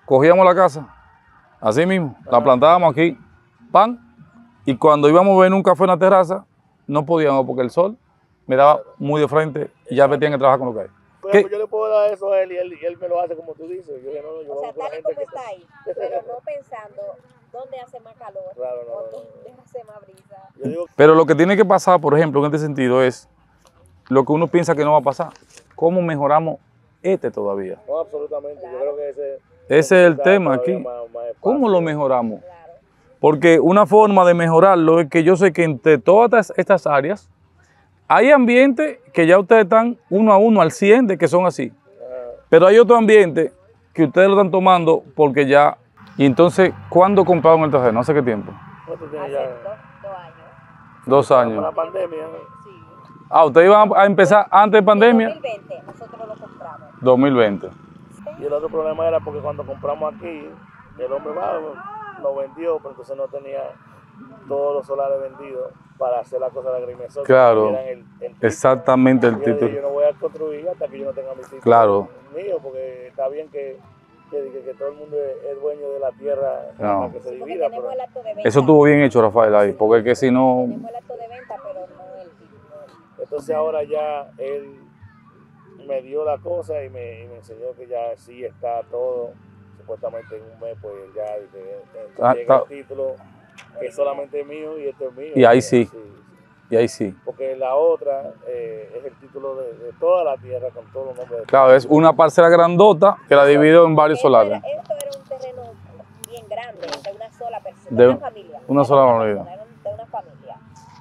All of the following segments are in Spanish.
cogíamos la casa, así mismo, la plantábamos aquí, pan, y cuando íbamos a ver un café en la terraza, no podíamos porque el sol me daba muy de frente y ya me tenían que trabajar con lo que hay. Pues yo le puedo dar eso a él y él me lo hace como tú dices. Yo, O sea, tal y como está ahí, pero no pensando dónde hace más calor, Claro, o dónde hace más brisa. Yo digo, Pero lo que tiene que pasar, por ejemplo, en este sentido es lo que uno piensa que no va a pasar. ¿Cómo mejoramos todavía? no, absolutamente. Yo creo que Ese es el tema aquí. ¿Cómo lo mejoramos? Porque una forma de mejorarlo es que yo sé que entre todas estas áreas hay ambientes que ya ustedes están uno a uno al 100 de que son así. Pero hay otro ambiente que ustedes lo están tomando porque ya... Y entonces, ¿cuándo compraron el terreno? ¿Hace qué tiempo? ¿Cuánto tiene Hace ya? 2 años. 2 años. Con la pandemia. Sí. Ah, ¿ustedes iban a empezar antes de pandemia? En 2020 nosotros lo compramos. 2020. Y el otro problema era porque cuando compramos aquí, el hombre lo vendió, pero entonces no tenía todos los solares vendidos para hacer la cosa de agrimensor. Claro, exactamente el Yo dije, título. yo no voy a construir hasta que yo no tenga mi título Claro. mío, porque está bien que todo el mundo es dueño de la tierra No. para que se Sí, porque divida. tenemos Pero el acto de venta. Eso estuvo bien hecho, Rafael, ahí, porque es que si no... Tenemos el acto de venta, pero no el título. entonces ahora ya él me dio la cosa y me enseñó que ya sí está todo, supuestamente en un mes, pues ya llega el título que es solamente mío y esto es mío. Y ahí sí. Y ahí sí. Porque la otra es el título de toda la tierra con todos los nombres. Claro, es una parcela grandota que la dividió en varios solares. Esto era un terreno bien grande, de una sola persona, De una familia. una sola familia. De una familia.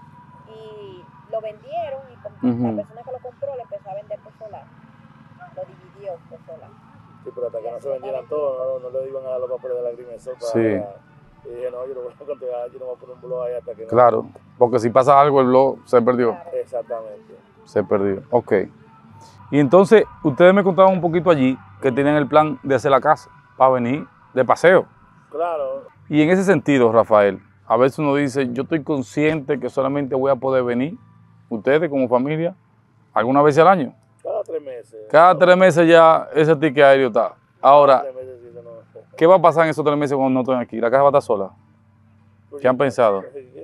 Y lo vendieron y como la persona que lo compró le empezó a vender por solar. Lo dividió por solar. Sí, pero hasta que no se vendieran todos, no le iban a dar los papeles de la agrimensor para... Sí. Y dije, no, yo no voy a controlar, yo no voy a poner un blog ahí hasta que no... Claro, porque si pasa algo, el blog se perdió. Claro. Exactamente. Se perdió, ok. Y entonces, ustedes me contaban un poquito allí que tienen el plan de hacer la casa para venir de paseo. Claro. Y en ese sentido, Rafael, a veces uno dice, yo estoy consciente que solamente voy a poder venir, ustedes como familia, alguna vez al año. Cada 3 meses. Cada 3 meses ya ese ticket aéreo está. Ahora, Cada 3 meses sí, no. ¿qué va a pasar en esos 3 meses cuando no estén aquí? ¿La casa va a estar sola? ¿Qué han pensado?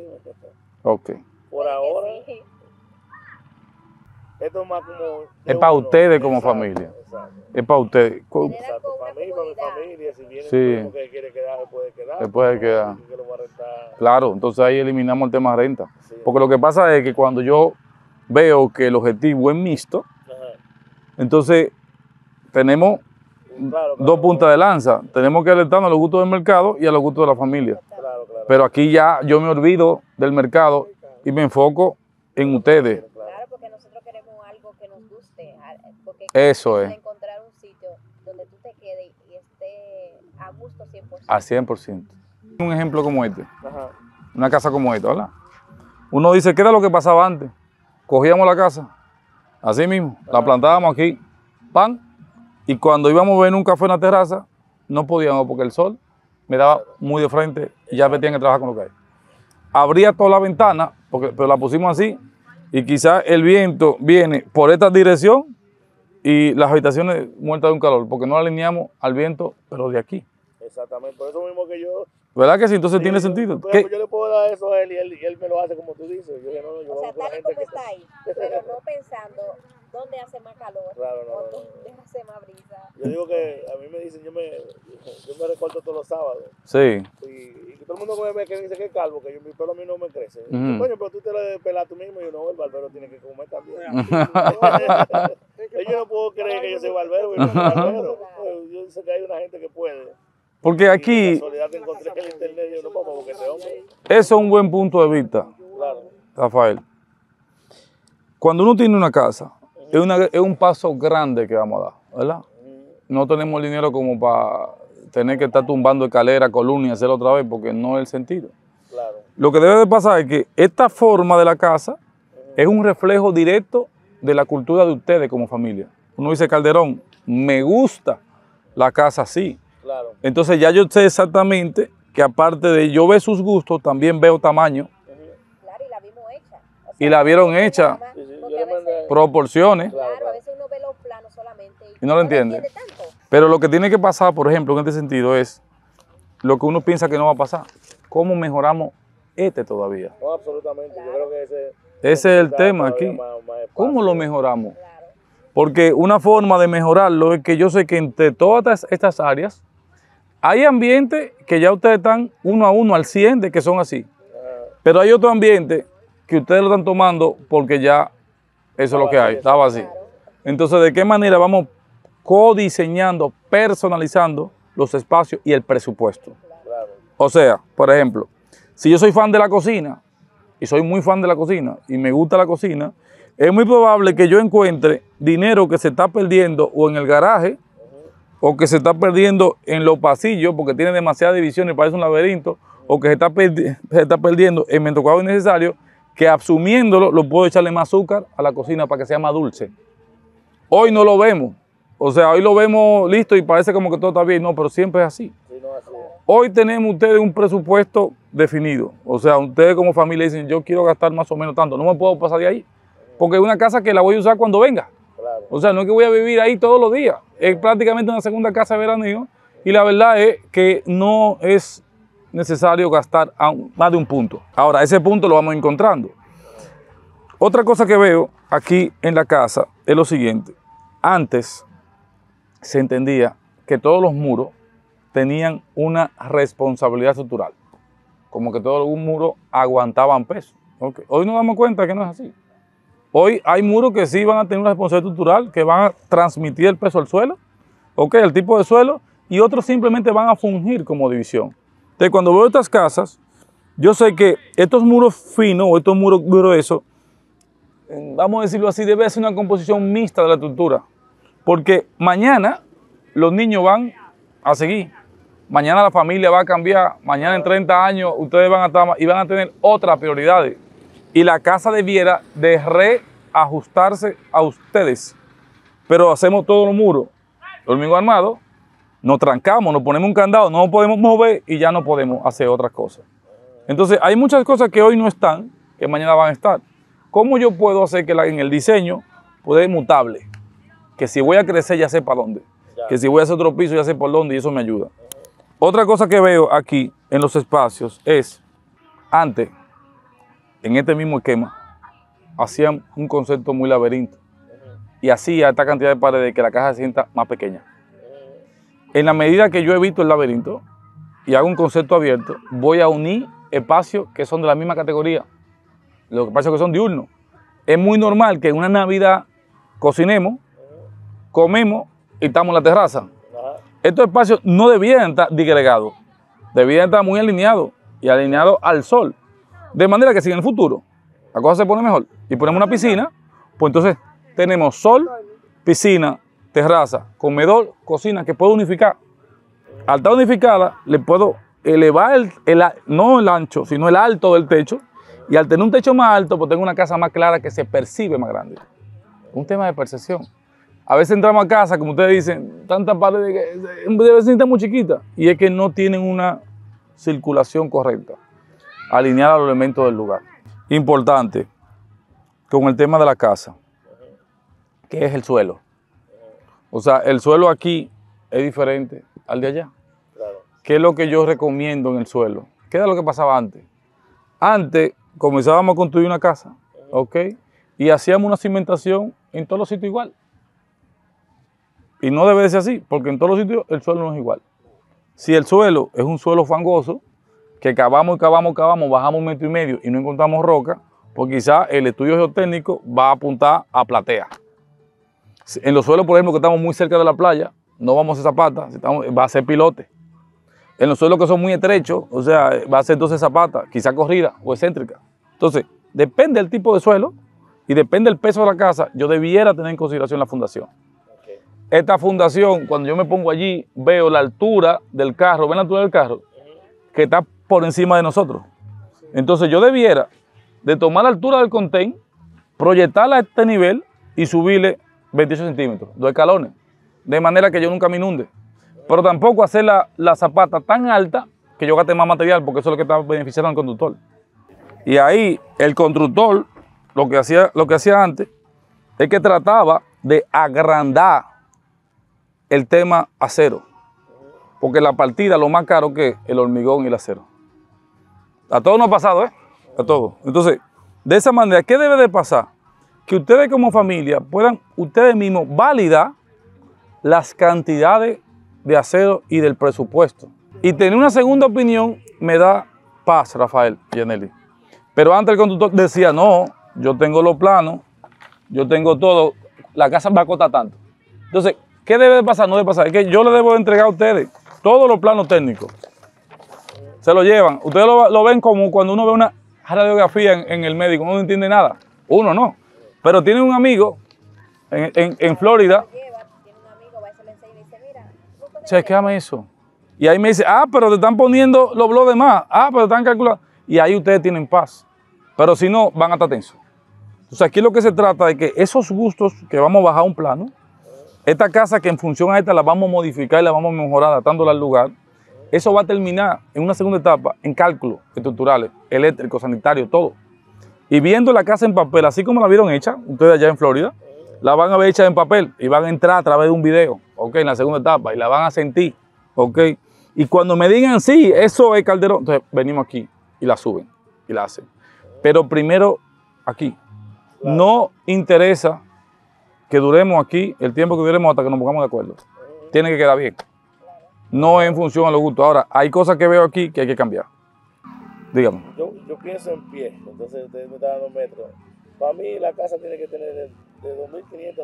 Ok. Por ahora, Sí. esto es más como... Es para ustedes como Exacto, familia. Exacto. Es para ustedes. Exacto, para mí, para mi familia, si viene Sí. un primo que quiere quedar, se puede quedar. Se puede quedar. Que lo va a rentar. Claro, entonces ahí eliminamos el tema de renta. Sí. Porque lo que pasa es que cuando yo veo que el objetivo es mixto, Ajá. entonces tenemos Claro, dos puntas de lanza. Tenemos que alertarnos a los gustos del mercado y a los gustos de la familia. Claro. Pero aquí ya yo me olvido del mercado y me enfoco en ustedes. Claro, porque nosotros queremos algo que nos guste. Porque Eso es. encontrar un sitio donde tú te quedes y esté a gusto 100%. A 100%. Un ejemplo como este, Ajá. una casa como esta, ¿verdad? Uno dice, ¿qué era lo que pasaba antes? Cogíamos la casa, así mismo, la plantábamos aquí, pan, y cuando íbamos a ver un café en la terraza, no podíamos porque el sol me daba muy de frente y ya me tenían que trabajar con lo que hay. Abría toda la ventana, pero la pusimos así, y quizás el viento viene por esta dirección y las habitaciones muertas de un calor, porque no la alineamos al viento, pero de aquí. Exactamente, por eso mismo que yo... ¿Verdad que sí? Entonces tiene sentido. Por ejemplo, yo le puedo dar eso a él y él me lo hace como tú dices. Yo dije, no, yo O sea, voy a tal y gente como está ahí, pero no pensando dónde hace más calor, Claro, o no. dónde hace más brisa. Yo digo que a mí me dicen, yo me recorto todos los sábados. Sí. Y todo el mundo me ve que dice que es calvo, que mi pelo a mí no me crece. Ujú. Coño, pero tú te lo pelas tú mismo. Y yo, no, el barbero tiene que comer también. Yo no puedo creer que yo soy barbero. Yo no soy barbero. Yo sé que hay una gente que puede. Porque Y de aquí, casualidad te encontré en el internet y yo, no, papá, porque este hombre. eso es un buen punto de vista, Claro. Rafael. Cuando uno tiene una casa, es un paso grande que vamos a dar, ¿verdad? No tenemos el dinero como para tener que estar tumbando escalera, columna y hacerlo otra vez, porque no es el sentido. Claro. Lo que debe de pasar es que esta forma de la casa es un reflejo directo de la cultura de ustedes como familia. Uno dice, Calderón, me gusta la casa así. Claro. Entonces ya yo sé exactamente que aparte de yo ver sus gustos, también veo tamaño Claro, y la vimos hecha. O sea, y la vieron hecha, Sí, sí, yo porque le a veces, mandé. proporciones. claro, a veces uno ve los planos solamente Y no lo entiende. tanto. Pero lo que tiene que pasar, por ejemplo, en este sentido, es lo que uno piensa que no va a pasar. ¿Cómo mejoramos todavía? No, absolutamente. Yo creo que ese es el tema aquí. ¿Cómo lo mejoramos? Porque una forma de mejorarlo es que yo sé que entre todas estas áreas hay ambientes que ya ustedes están 1 a 1 al 100 de que son así. Pero hay otro ambiente que ustedes lo están tomando porque ya eso es lo que hay, estaba así. Entonces, ¿de qué manera vamos codiseñando, personalizando los espacios y el presupuesto? O sea, por ejemplo, si yo soy fan de la cocina, y soy muy fan de la cocina, y me gusta la cocina, es muy probable que yo encuentre dinero que se está perdiendo o en el garaje, o que se está perdiendo en los pasillos porque tiene demasiadas divisiones y parece un laberinto, o que se está perdiendo en metros innecesarios, que asumiéndolo lo puedo echarle más azúcar a la cocina para que sea más dulce. Hoy no lo vemos, o sea, hoy lo vemos listo y parece como que todo está bien, no, pero siempre es así. Hoy tenemos ustedes un presupuesto definido, o sea, ustedes como familia dicen, yo quiero gastar más o menos tanto, no me puedo pasar de ahí, porque es una casa que la voy a usar cuando venga. O sea, no es que voy a vivir ahí todos los días, es prácticamente una segunda casa de veraneo y la verdad es que no es necesario gastar más de un punto. Ahora, ese punto lo vamos encontrando. Otra cosa que veo aquí en la casa es lo siguiente. Antes se entendía que todos los muros tenían una responsabilidad estructural, como que todos los muros aguantaban peso. Okay. Hoy nos damos cuenta que no es así. Hoy hay muros que sí van a tener una responsabilidad estructural, que van a transmitir el peso al suelo, okay, el tipo de suelo, y otros simplemente van a fungir como división. Entonces, cuando veo estas casas, yo sé que estos muros finos o estos muros gruesos, vamos a decirlo así, debe ser una composición mixta de la estructura, porque mañana los niños van a seguir, mañana la familia va a cambiar, mañana en 30 años ustedes van a estar y van a tener otras prioridades. Y la casa debiera de reajustarse a ustedes. Pero hacemos todos los muros, hormigón armado, nos trancamos, nos ponemos un candado, no nos podemos mover y ya no podemos hacer otras cosas. Entonces, hay muchas cosas que hoy no están, que mañana van a estar. ¿Cómo yo puedo hacer que en el diseño pueda ser mutable? Que si voy a crecer ya sé para dónde. Que si voy a hacer otro piso ya sé por dónde y eso me ayuda. Otra cosa que veo aquí en los espacios es, antes, en este mismo esquema, hacían un concepto muy laberinto y hacía esta cantidad de paredes que la casa se sienta más pequeña. En la medida que yo evito el laberinto y hago un concepto abierto, voy a unir espacios que son de la misma categoría, los espacios que son diurnos. Es muy normal que en una Navidad cocinemos, comemos y estamos en la terraza. Estos espacios no debían estar disgregados, debían estar muy alineados y alineados al sol. De manera que si en el futuro la cosa se pone mejor y ponemos una piscina, pues entonces tenemos sol, piscina, terraza, comedor, cocina, que puedo unificar. Al estar unificada, le puedo elevar no el ancho, sino el alto del techo. Y al tener un techo más alto, pues tengo una casa más clara que se percibe más grande. Un tema de percepción. A veces entramos a casa, como ustedes dicen, tantas paredes que debe ser muy chiquita. Y es que no tienen una circulación correcta, alinear a los elementos del lugar. Importante, con el tema de la casa, que es el suelo. O sea, el suelo aquí es diferente al de allá. ¿Qué es lo que yo recomiendo en el suelo? ¿Qué era lo que pasaba antes? Antes comenzábamos a construir una casa, ¿ok? Y hacíamos una cimentación en todos los sitios igual. Y no debe de ser así, porque en todos los sitios el suelo no es igual. Si el suelo es un suelo fangoso, que cavamos, bajamos 1,5 metros y no encontramos roca, pues quizás el estudio geotécnico va a apuntar a platea. En los suelos, por ejemplo, que estamos muy cerca de la playa, no vamos a hacer zapata, va a ser pilote. En los suelos que son muy estrechos, o sea, va a ser entonces zapata, quizás corrida o excéntrica. Entonces, depende del tipo de suelo y depende del peso de la casa, yo debiera tener en consideración la fundación. Esta fundación, cuando yo me pongo allí, veo la altura del carro, ¿ven la altura del carro? Que está por encima de nosotros. Entonces yo debiera de tomar la altura del contén, proyectarla a este nivel y subirle 28 centímetros, 2 escalones, de manera que yo nunca me inunde. Pero tampoco hacer la zapata tan alta que yo gaste más material, porque eso es lo que está beneficiando al conductor. Y ahí el constructor, lo que hacía antes, es que trataba de agrandar el tema acero. Porque la partida lo más caro que es el hormigón y el acero. A todos nos ha pasado, ¿eh? A todos. Entonces, de esa manera, ¿qué debe de pasar? Que ustedes como familia puedan ustedes mismos validar las cantidades de acero y del presupuesto. Y tener una segunda opinión me da paz, Rafael y Yaneli. Pero antes el conductor decía, no, yo tengo los planos, yo tengo todo, la casa va a costar tanto. Entonces, ¿qué debe de pasar? No debe pasar. Es que yo le debo de entregar a ustedes todos los planos técnicos. Se lo llevan. Ustedes lo ven como cuando uno ve una radiografía en el médico, uno no entiende nada. Uno no. Pero tiene un amigo en Florida. Chequeame eso. Y ahí me dice, pero te están poniendo los blogs de más. Pero te están calculando. Y ahí ustedes tienen paz. Pero si no, van a estar tensos. Entonces aquí lo que se trata es que esos gustos que vamos a bajar un plano, esta casa que en función a esta la vamos a modificar y la vamos a mejorar adaptándola al lugar, eso va a terminar en una segunda etapa en cálculos estructurales, eléctricos, sanitarios, todo. Y viendo la casa en papel, así como la vieron hecha, ustedes allá en Florida, la van a ver hecha en papel y van a entrar a través de un video, ¿ok? En la segunda etapa y la van a sentir, ¿ok? Y cuando me digan, sí, eso es Calderón, entonces venimos aquí y la suben y la hacen. Pero primero aquí. No interesa que duremos aquí el tiempo que duremos hasta que nos pongamos de acuerdo. Tiene que quedar bien. No en función a los gustos. Ahora, hay cosas que veo aquí que hay que cambiar. Dígame. Yo pienso en pie, entonces usted me está dando metros. Para mí la casa tiene que tener de 2.500 a 3.000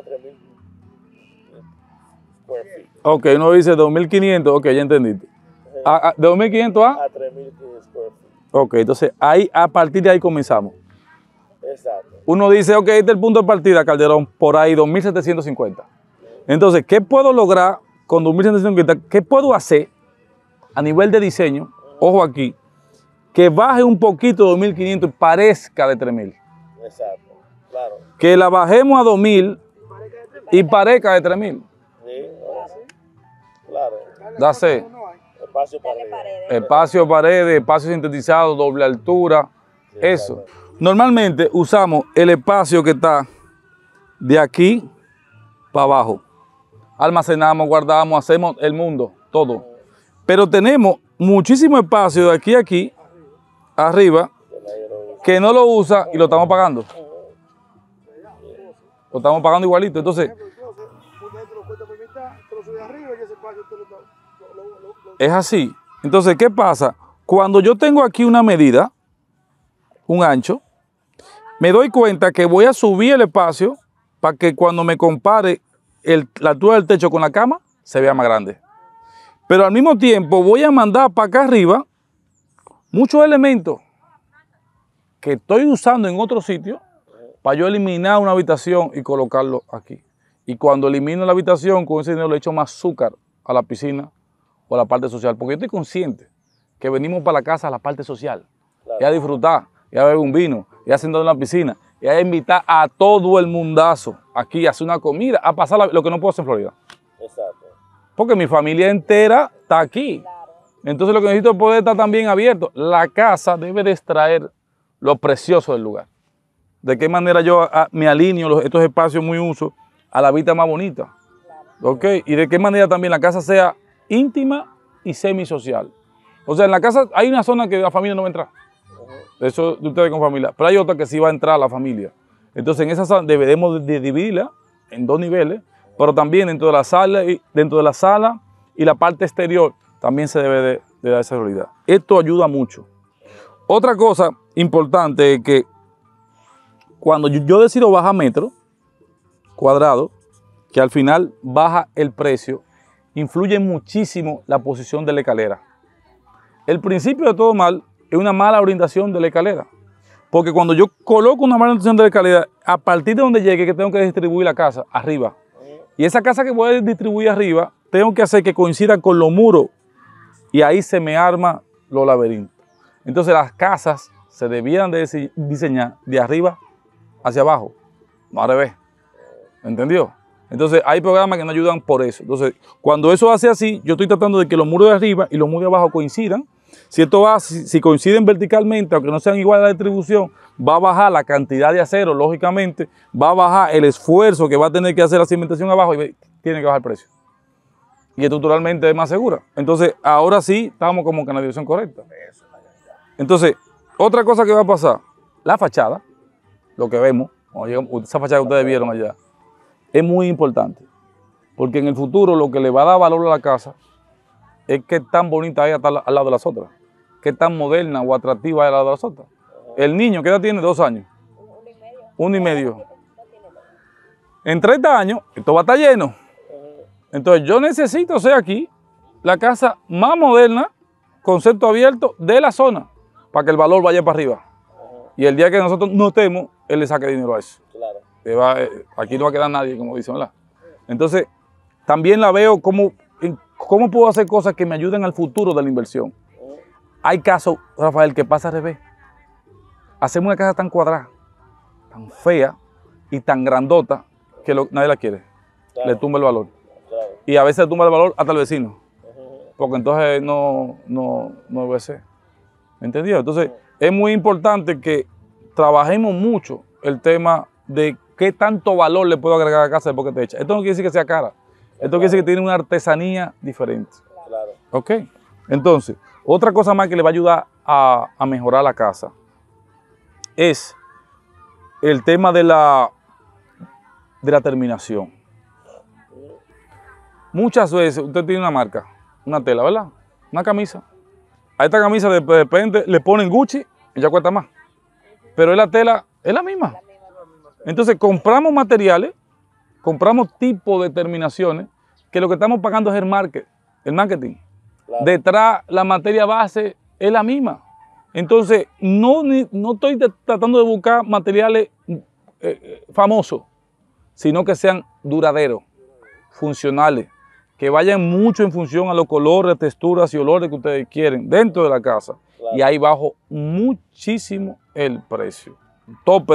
square feet. Ok, uno dice 2.500, ok, ya entendiste. ¿De 2.500 a 3.000 square feet. Ok, entonces ahí, a partir de ahí comenzamos. Exacto. Uno dice, ok, este es el punto de partida, Calderón, por ahí 2.750. Entonces, ¿qué puedo lograr con 2.750? ¿Qué puedo hacer a nivel de diseño? Ojo aquí, que baje un poquito de 2.500 y parezca de 3.000. Exacto, claro. Que la bajemos a 2.000 y parezca de 3.000. Sí, claro. Dase Espacio paredes, espacio sintetizado, doble altura, sí, eso. Claro. Normalmente usamos el espacio que está de aquí para abajo. Almacenamos, guardamos, hacemos el mundo, todo. Pero tenemos muchísimo espacio de aquí a aquí, arriba, que no lo usa y lo estamos pagando. Lo estamos pagando igualito. Entonces, es así. Entonces, ¿qué pasa? Cuando yo tengo aquí una medida, un ancho, me doy cuenta que voy a subir el espacio para que cuando me compare la altura del techo con la cama, se vea más grande. Pero al mismo tiempo voy a mandar para acá arriba muchos elementos que estoy usando en otro sitio para yo eliminar una habitación y colocarlo aquí. Y cuando elimino la habitación, con ese dinero le echo más azúcar a la piscina o a la parte social. Porque yo estoy consciente que venimos para la casa a la parte social. Claro. Y a disfrutar, y a beber un vino, y a sentar en la piscina, y a invitar a todo el mundazo aquí a hacer una comida, a pasar lo que no puedo hacer en Florida. Exacto. Porque mi familia entera está aquí. Entonces lo que necesito es poder estar también abierto. La casa debe de extraer lo precioso del lugar. De qué manera yo me alineo estos espacios muy usos a la vida más bonita. ¿Ok? Y de qué manera también la casa sea íntima y semisocial. O sea, en la casa hay una zona que la familia no va a entrar. Eso de ustedes con familia. Pero hay otra que sí va a entrar la familia. Entonces en esa zona debemos de dividirla en dos niveles, pero también dentro de la sala y la parte exterior también se debe de dar esa seguridad. Esto ayuda mucho. Otra cosa importante es que cuando yo decido bajar metros cuadrados, que al final baja el precio, influye muchísimo la posición de la escalera. El principio de todo mal es una mala orientación de la escalera. Porque cuando yo coloco una mala orientación de la escalera, a partir de donde llegue que tengo que distribuir la casa arriba. Y esa casa que voy a distribuir arriba, tengo que hacer que coincida con los muros. Y ahí se me arma los laberintos. Entonces las casas se debieran de diseñar de arriba hacia abajo, no al revés. ¿Entendió? Entonces hay programas que nos ayudan por eso. Entonces cuando eso hace así, yo estoy tratando de que los muros de arriba y los muros de abajo coincidan. Si coinciden verticalmente, aunque no sean iguales a la distribución, va a bajar la cantidad de acero, lógicamente, va a bajar el esfuerzo que va a tener que hacer la cimentación abajo y tiene que bajar el precio. y estructuralmente es más segura. Entonces, ahora sí estamos como que en la dirección correcta. Entonces, otra cosa que va a pasar, la fachada, lo que vemos, esa fachada que ustedes vieron allá, es muy importante. Porque en el futuro lo que le va a dar valor a la casa es qué tan bonita es al lado de las otras, qué tan moderna o atractiva es al lado de las otras. El niño, ¿qué edad tiene? 2 años. 1 y medio. En 30 años, esto va a estar lleno. Entonces yo necesito ser aquí la casa más moderna, concepto abierto de la zona, para que el valor vaya para arriba. Y el día que nosotros no estemos, él le saque dinero a eso. Claro. Aquí no va a quedar nadie, como dicen, ¿verdad? Entonces, también la veo como, cómo puedo hacer cosas que me ayuden al futuro de la inversión. Hay casos, Rafael, que pasa al revés. Hacemos una casa tan cuadrada, tan fea y tan grandota que nadie la quiere. Claro. Le tumba el valor. Claro. Y a veces le tumba el valor hasta el vecino. Porque entonces no debe ser. ¿Me entendió? Entonces, es muy importante que trabajemos mucho el tema de qué tanto valor le puedo agregar a la casa después que te echa. Esto no quiere decir que sea cara. Esto quiere decir que tiene una artesanía diferente. Claro. ¿Ok? Entonces, otra cosa más que le va a ayudar a mejorar la casa es el tema de la terminación. Muchas veces usted tiene una marca, una tela, ¿verdad? Una camisa. A esta camisa de repente le ponen Gucci y ya cuesta más. Pero la tela es la misma. Entonces compramos materiales, compramos tipos de terminaciones, que lo que estamos pagando es el marketing. Claro. Detrás la materia base es la misma. Entonces no estoy tratando de buscar materiales famosos, sino que sean duraderos, funcionales, que vayan mucho en función a los colores, texturas y olores que ustedes quieren dentro de la casa. Claro. Y ahí bajo muchísimo el precio. Hay un tope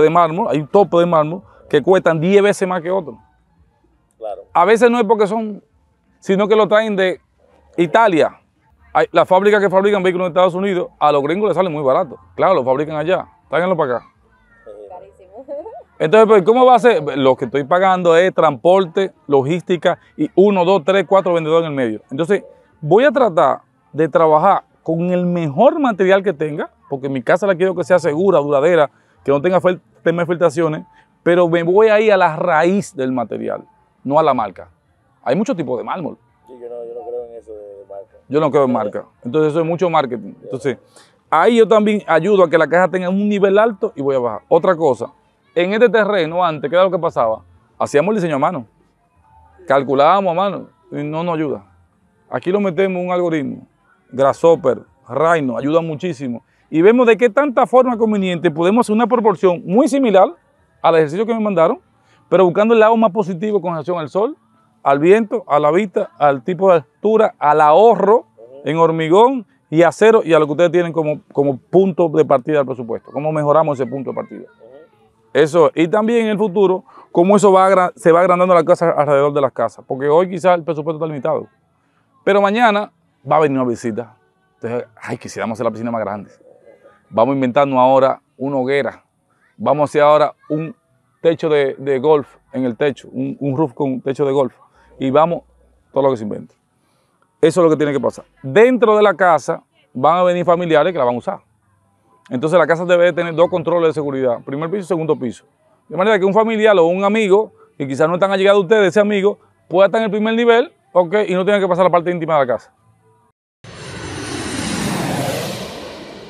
de mármol que cuestan 10 veces más que otros. Claro. A veces no es porque son, sino que lo traen de Italia. Las fábricas que fabrican vehículos en Estados Unidos, a los gringos les salen muy baratos. Claro, lo fabrican allá, tráiganlo para acá. Carísimo. Entonces, pues, ¿cómo va a ser? Lo que estoy pagando es transporte, logística y 1, 2, 3, 4 vendedores en el medio. Entonces, voy a tratar de trabajar con el mejor material que tenga, porque mi casa la quiero que sea segura, duradera, que no tenga tema de filtraciones, pero me voy a ir a la raíz del material, no a la marca. Hay muchos tipos de mármol. Sí, yo no creo en eso de marca. Yo no creo en marca. Entonces eso es mucho marketing. Entonces, ahí yo también ayudo a que la caja tenga un nivel alto y voy a bajar. Otra cosa, en este terreno antes, ¿qué era lo que pasaba? Hacíamos el diseño a mano. Calculábamos a mano y no nos ayuda. Aquí lo metemos en un algoritmo. Grasshopper, Rhino, ayuda muchísimo. Y vemos de qué tanta forma conveniente podemos hacer una proporción muy similar al ejercicio que me mandaron, pero buscando el lado más positivo con relación al sol, al viento, a la vista, al tipo de altura, al ahorro en hormigón y acero y a lo que ustedes tienen como punto de partida del presupuesto. ¿Cómo mejoramos ese punto de partida? Eso, y también en el futuro, cómo eso se va agrandando la casa alrededor de las casas. Porque hoy quizás el presupuesto está limitado, pero mañana va a venir una visita. Entonces, quisiéramos hacer la piscina más grande. Vamos a inventarnos ahora una hoguera. Vamos a hacer ahora un techo de golf en el techo, un roof con techo de golf. Y vamos, todo lo que se invente. Eso es lo que tiene que pasar. Dentro de la casa van a venir familiares que la van a usar. Entonces la casa debe tener 2 controles de seguridad, primer piso y segundo piso. De manera que un familiar o un amigo, que quizás no están allegados a ustedes, ese amigo, pueda estar en el primer nivel, y no tenga que pasar la parte íntima de la casa.